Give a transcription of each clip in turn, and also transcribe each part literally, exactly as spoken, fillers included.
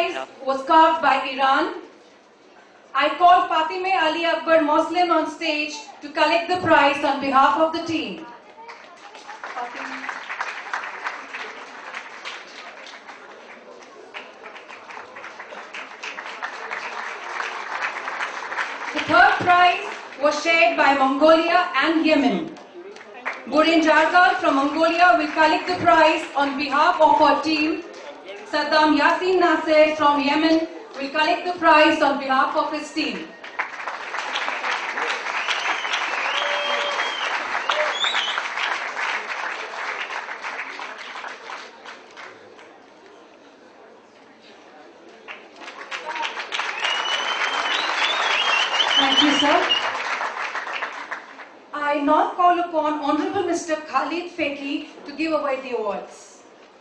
prize was carved by Iran. I call Fatime Ali Akbar Muslim on stage to collect the prize on behalf of the team. Fatime. The third prize was shared by Mongolia and Yemen. Burin Jargal from Mongolia will collect the prize on behalf of our team. Saddam Yasin Nasser from Yemen will collect the prize on behalf of his team. Thank you, sir. I now call upon Honorable Mister Khalid Feki to give away the awards.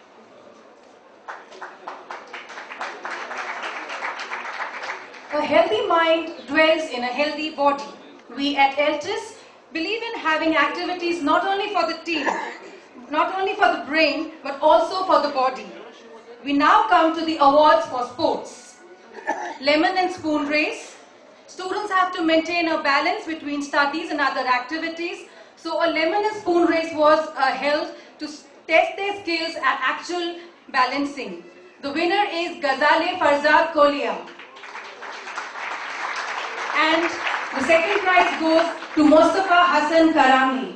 A healthy mind dwells in a healthy body. We at ELTIS believe in having activities not only for the team, not only for the brain, but also for the body. We now come to the awards for sports. Lemon and spoon race. Students have to maintain a balance between studies and other activities. So a lemon and spoon race was uh, held to test their skills at actual balancing. The winner is Ghazale Farzad Kolia. And the second prize goes to Mustafa Hassan Karami.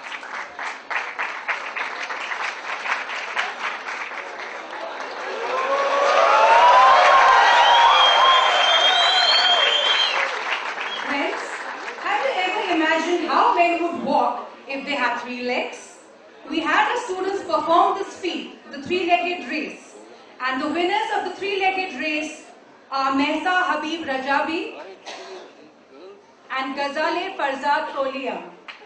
Friends, have you ever imagined how men would walk if they had three legs? We had our students perform this feat, the three-legged race. And the winners of the three-legged race are Mehsa Habib Rajabi and Ghazale Farzad Kolia.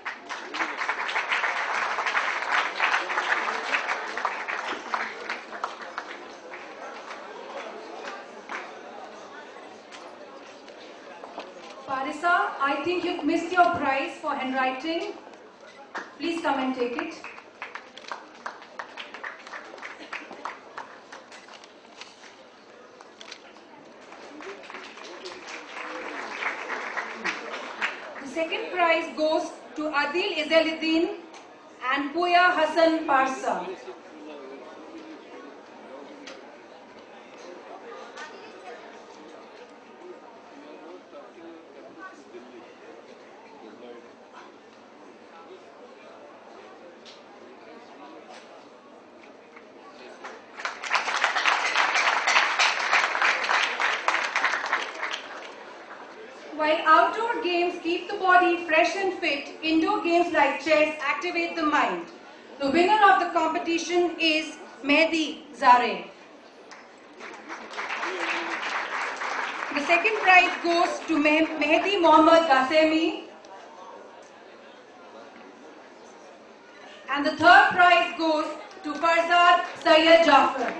Parisa, I think you've missed your prize for handwriting. Please come and take it. The second prize goes to Adil Izaluddin and Puya Hassan Parsa. While outdoor games keep the body fresh and fit, indoor games like chess activate the mind. The winner of the competition is Mehdi Zare. The second prize goes to Mehdi Mohammad Ghasemi. And the third prize goes to Farzad Syed Jafar.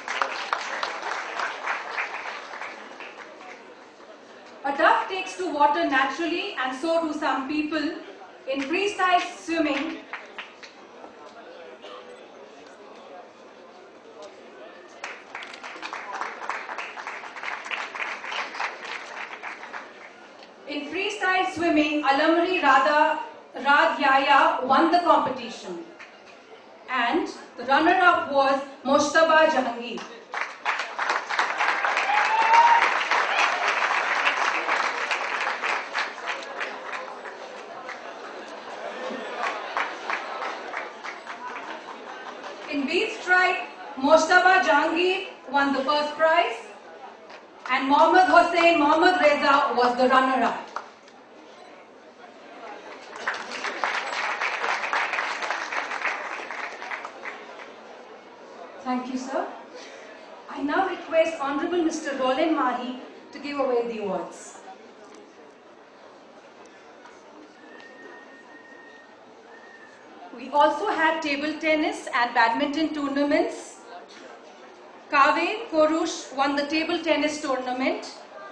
A duck takes to water naturally, and so do some people. In freestyle swimming, in freestyle swimming, Alamri Radha Rad Yaya won the competition, and the runner-up was Moshtaba Jahangir. In beach strike, Moshtaba Jahangir won the first prize and Mohammad Hossain Mohammad Reza was the runner-up. Thank you, sir. I now request Honorable Mister Roland Mahi to give away the awards. We also had table tennis and badminton tournaments. Kaveh Korush won the table tennis tournament.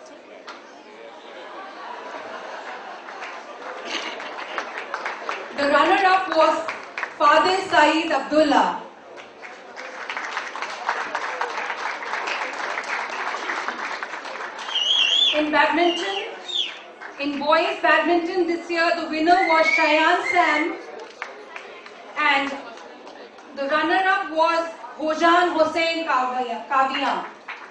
The runner-up was Fadil Saeed Abdullah. In badminton, in boys badminton this year, the winner was Shayan Sam, and the runner-up was Hojan Hossain Kaviya.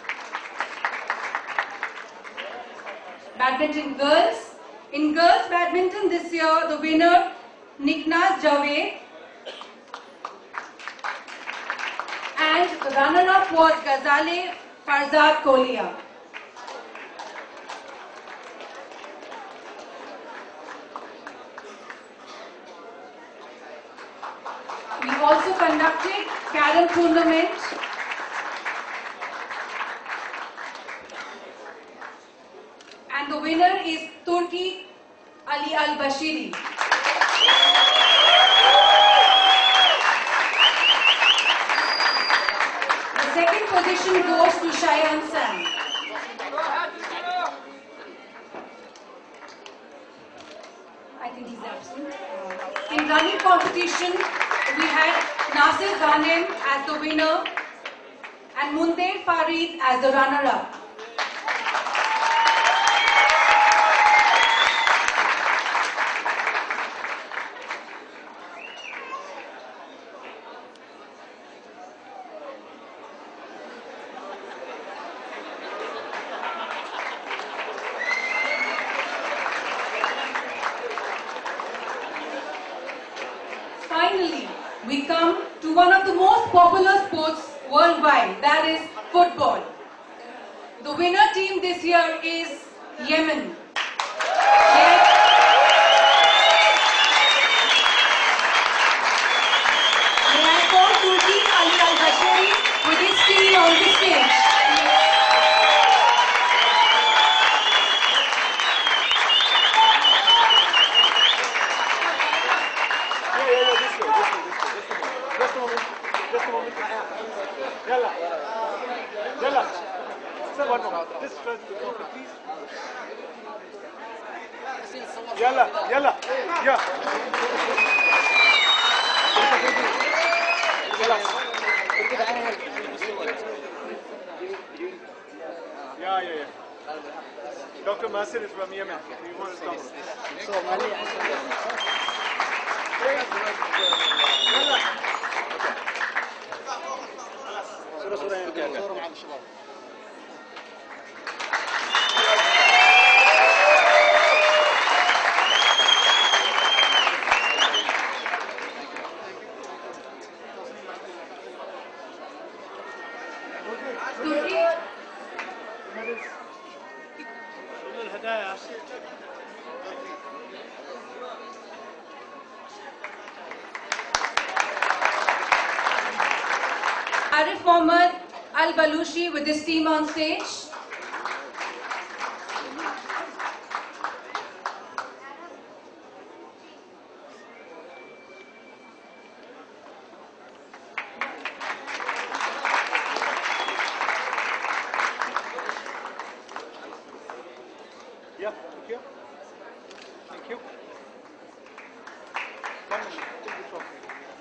Badminton girls. In girls badminton this year, the winner Niknaz Javed, and the runner-up was Ghazale Farzad Kolia. We also conducted Carrom tournament. And the winner is Turki Ali Al-Bashiri. The second position goes to Shayan Sam. I think he's absent. In running competition, we had Nasir Ghanem as the winner and Muntair Farid as the runner-up. Finally, we come to one of the most popular sports worldwide, that is football. The winner team this year is Yemen. Yes. May I call Turki Ali Al-Bashiri with his team on the stage. Yalla, yalla. Sir, one more. This first, please. Yalla, yalla. Yeah. Yalla. Yeah, yeah, yeah. Doctor Masir is from Yemen. He wants to come. Somalia. Arif Mohammad Al-Balushi with his team on stage. Yeah, thank you. Thank you. One minute. Take this off.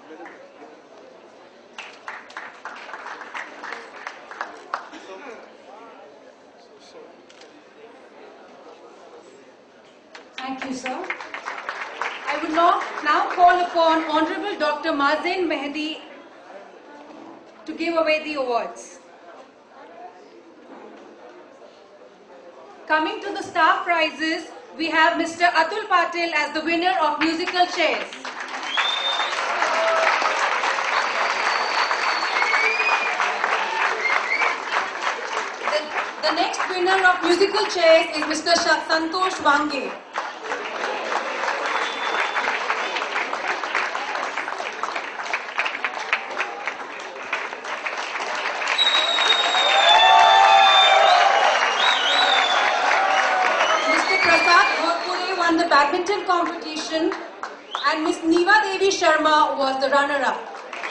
Thank you, sir. I would now, now call upon Honorable Doctor Mazen Mehdi to give away the awards. Coming to the staff prizes, we have Mister Atul Patil as the winner of musical chairs. The, the next winner of musical chairs is Mister Santosh Wange. The badminton competition, and Miss Niva Devi Sharma was the runner-up.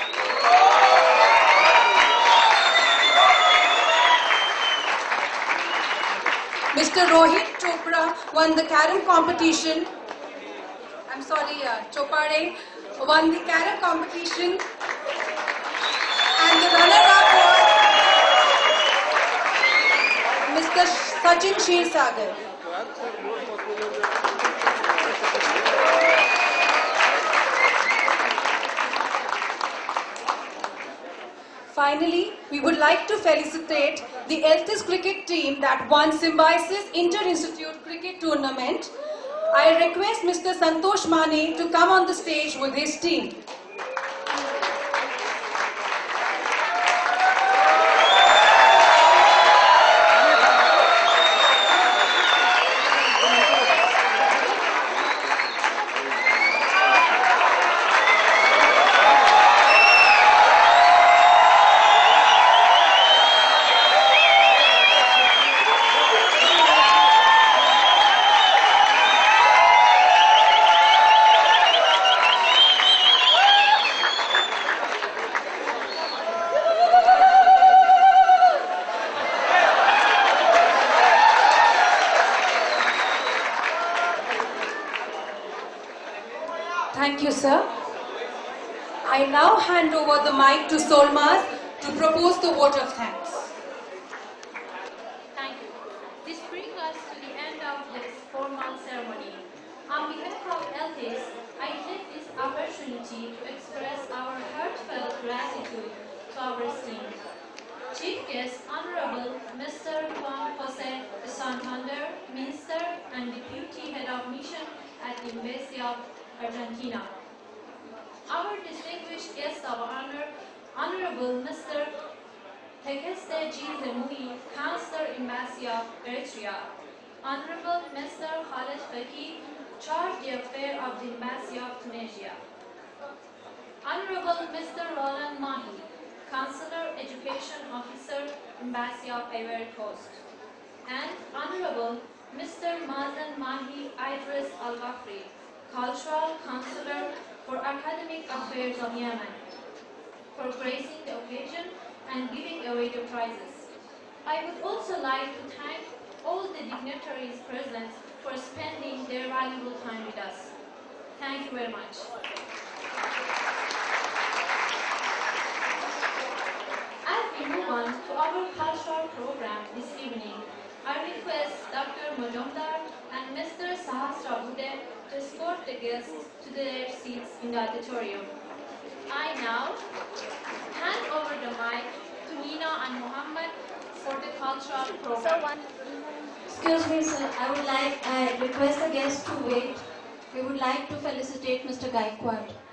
Mister Rohit Chopra won the Carrom competition. I'm sorry, uh, Chopade won the Carrom competition, and the runner-up was Mister Sachin Shirsagar. Finally, we would like to felicitate the Eltis cricket team that won Symbiosis Inter-Institute Cricket Tournament. I request Mister Santosh Mane to come on the stage with his team. Thank you, sir. I now hand over the mic to Solmaz to propose the vote of thanks. Thank you. This brings us to the end of this formal ceremony. On behalf of Eltis, I take this opportunity to express our heartfelt gratitude to our esteemed Chief Guest, Honorable Mister Juan Jose Santander, Minister and Deputy Head of Mission at the Embassy of Argentina. Our distinguished guest of honor, Honorable Mister Tekeste G. Zemmouri, Counselor, Embassy of Eritrea. Honorable Mister Khaled Faki, Charge d'Affaires of the Embassy of Tunisia. Honorable Mister Roland Mahi, Counselor, Education Officer, Embassy of Ivory Coast. And Honorable Mister Mazen Mahi Idris Al-Ghafri, Cultural Counselor for Academic Affairs of Yemen, for gracing the occasion and giving away the prizes. I would also like to thank all the dignitaries present for spending their valuable time with us. Thank you very much. As we move on to our cultural program this evening, I request Doctor Majumdar and Mister Sahasrabuddhe to escort the guests to their seats in the auditorium. I now hand over the mic to Nina and Muhammad for the cultural program. Excuse me, sir. I would like, I request the guests to wait. We would like to felicitate Mister Gaikwad.